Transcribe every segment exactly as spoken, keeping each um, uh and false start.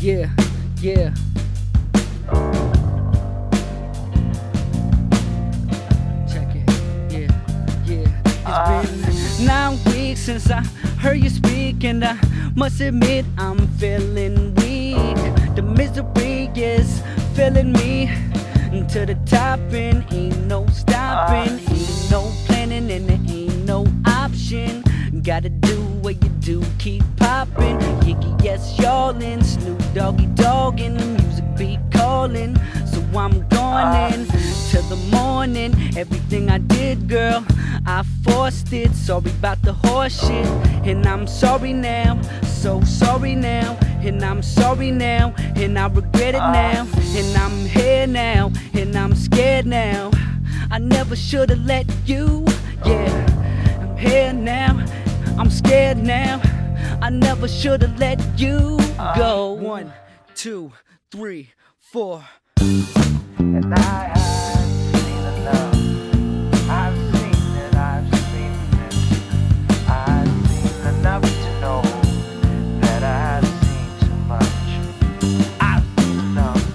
yeah, yeah. Check it, yeah, yeah. It's been nine weeks since I heard you speak, and I must admit I'm feeling weak. The misery is filling me to the top, and ain't no stopping, ain't no planning, and there ain't no option. Gotta do what you do, keep popping. Yiggy, yes, y'allin', Snoop Doggy Doggin', the music be calling, so I'm going in till the morning. Everything I did, girl, I forced it. Sorry about the horse shit, and I'm sorry now, so sorry now, and I'm sorry now, and I regret it now, and I'm here now, and I'm scared now. I never should've let you, yeah. I'm here now, I'm scared now. I never should've let you go. One, two, three, four. And I have seen enough. I've seen it, I've seen it. I've seen enough to know that I've seen too much. I've seen enough.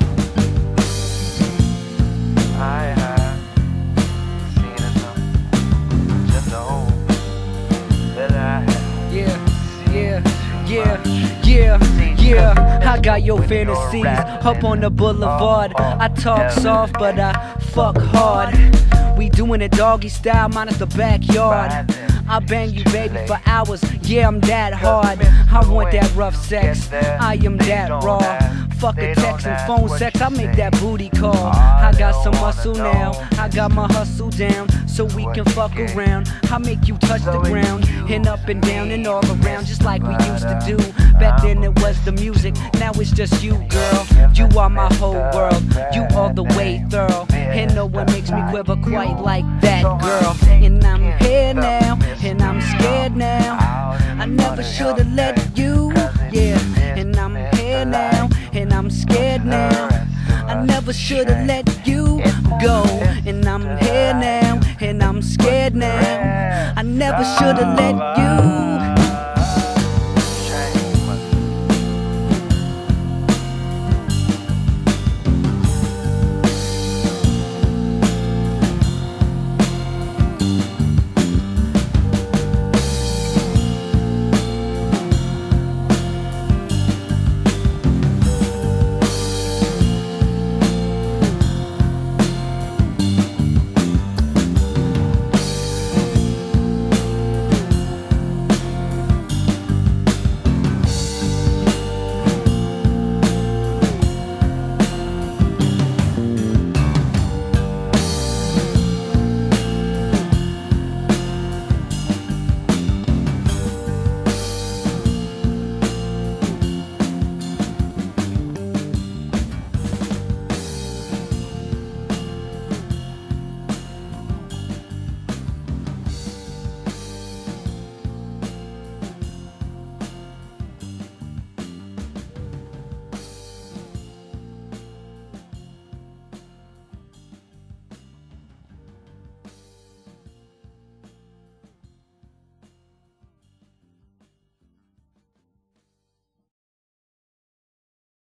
I have seen enough to know that I have. Yeah, yeah, yeah, yeah, yeah. I got your fantasies up on the boulevard. I talk soft, but I fuck hard. We doing it doggy style, minus the backyard. I bang you, baby, for hours. Yeah, I'm that hard. I want that rough sex. I am that raw. Fuck a text and phone sex, I make that booty call. I got some muscle now, I got my hustle down, so we can fuck around. I make you touch the ground, and up and down and all around, just like we used to do. Back then it was the music, now it's just you, girl. You are my whole world, you all the way thorough, and no one makes me quiver quite like that, girl. And I'm here now, and I'm scared now. I never should've let you, yeah. And I'm here now, and I'm scared now. I never should've let you go. And I'm here now, and I'm scared now. I never should've let you